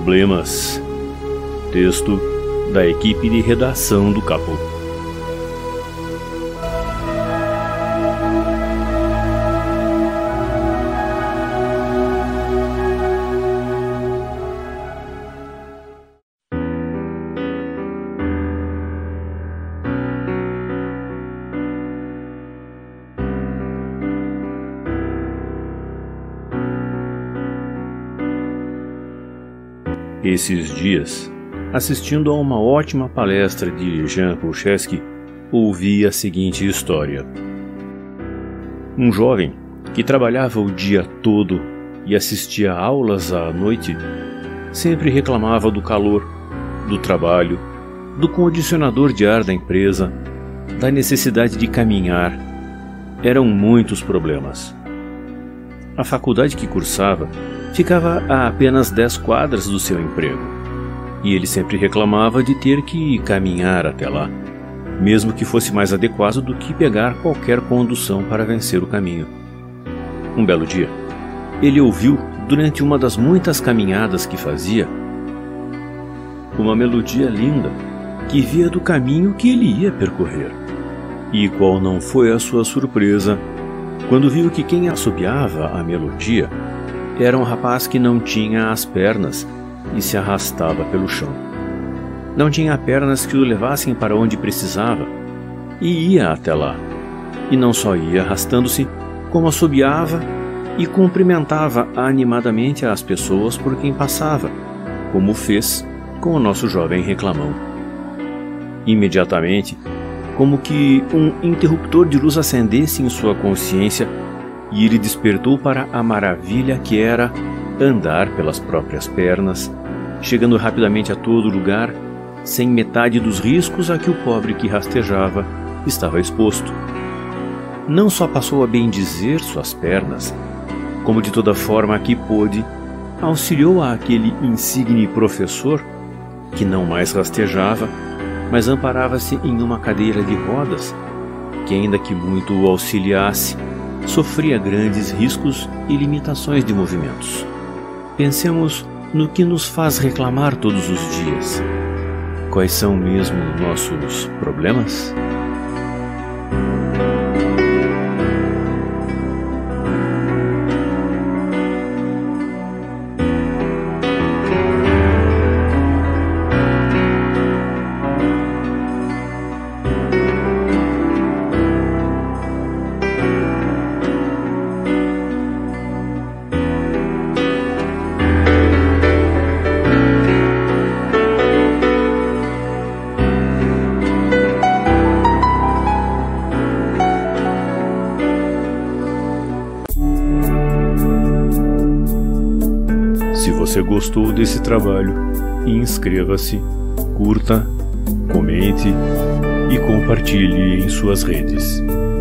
problemas. Texto da equipe de redação do Capô. Esses dias, assistindo a uma ótima palestra de Jean Prochaska, ouvi a seguinte história. Um jovem que trabalhava o dia todo e assistia aulas à noite, sempre reclamava do calor, do trabalho, do condicionador de ar da empresa, da necessidade de caminhar. Eram muitos problemas. A faculdade que cursava ficava a apenas 10 quadras do seu emprego, e ele sempre reclamava de ter que caminhar até lá, mesmo que fosse mais adequado do que pegar qualquer condução para vencer o caminho. Um belo dia, ele ouviu, durante uma das muitas caminhadas que fazia, uma melodia linda que via do caminho que ele ia percorrer. E qual não foi a sua surpresa quando viu que quem assobiava a melodia era um rapaz que não tinha as pernas e se arrastava pelo chão. Não tinha pernas que o levassem para onde precisava e ia até lá. E não só ia arrastando-se, como assobiava e cumprimentava animadamente as pessoas por quem passava, como fez com o nosso jovem reclamão. Imediatamente, como que um interruptor de luz acendesse em sua consciência, e ele despertou para a maravilha que era andar pelas próprias pernas, chegando rapidamente a todo lugar, sem metade dos riscos a que o pobre que rastejava estava exposto. Não só passou a bendizer suas pernas, como de toda forma que pôde, auxiliou àquele insigne professor, que não mais rastejava, mas amparava-se em uma cadeira de rodas, que ainda que muito o auxiliasse, sofria grandes riscos e limitações de movimentos. Pensemos no que nos faz reclamar todos os dias. Quais são mesmo nossos problemas? Se você gostou desse trabalho, inscreva-se, curta, comente e compartilhe em suas redes.